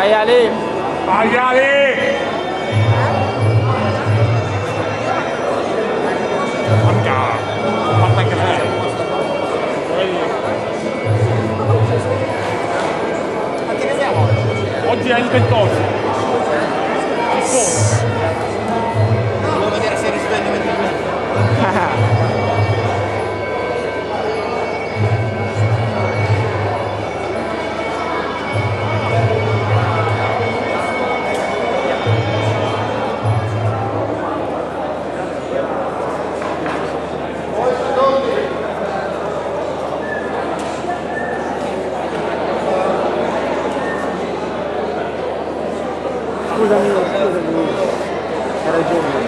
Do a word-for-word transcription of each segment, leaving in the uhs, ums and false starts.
Vai Ale! Vai Ale! Manca! Fatta anche lei! Quanti ne abbiamo oggi? Oggi è il ventotto! Il fondo! Volevo vedere se risveglio mentre Scusami, scusami, hai ragione.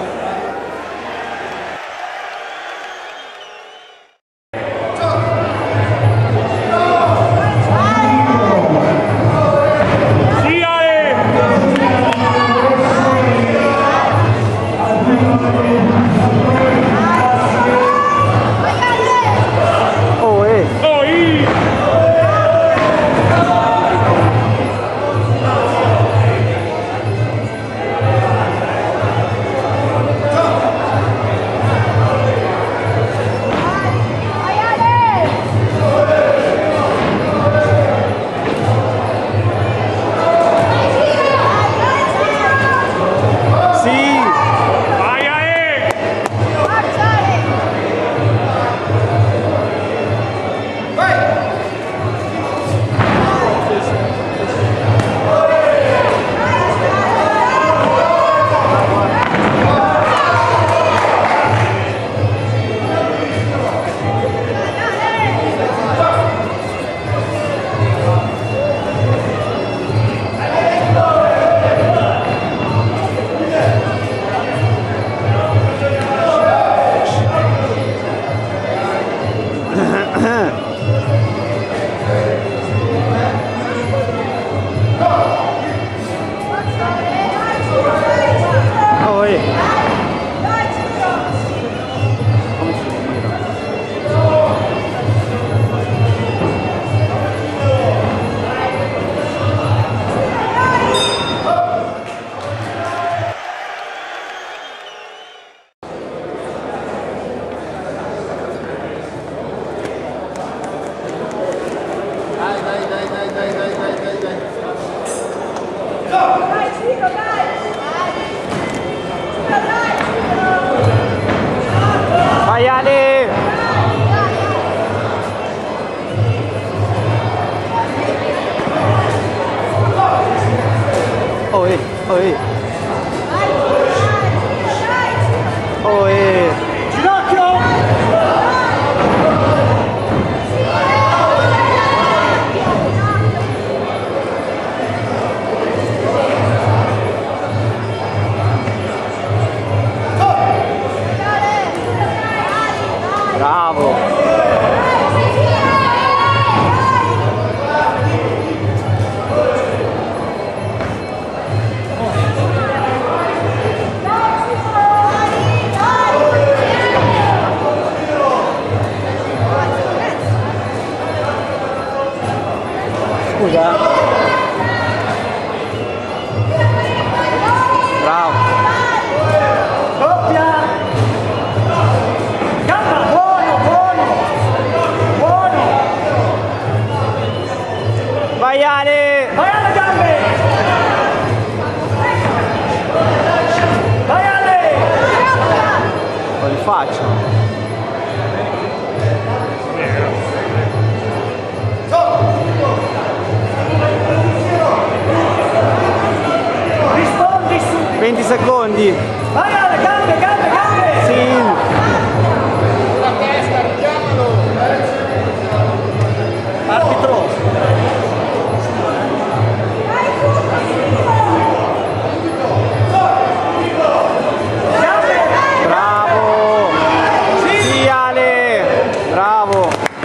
Vai Ale! Oi, oi. Oi. Ginocchio! Bravo! Scusa. Bravo. Doppia. Gamba, buono, buono. Buono. Vai Ale. Vai alle gambe. Vai Ale. Lo rifaccio. venti secondi. Vai Ale, gambe, gambe, gambe! Sì. la testa, richiamalo! Arbitro! Bravo! Sì Ale! Bravo!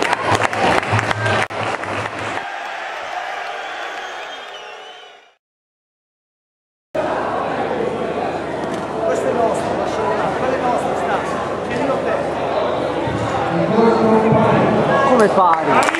Questo è nostro, lascialo là, quello è nostro, sta. Tienilo te. Come fai?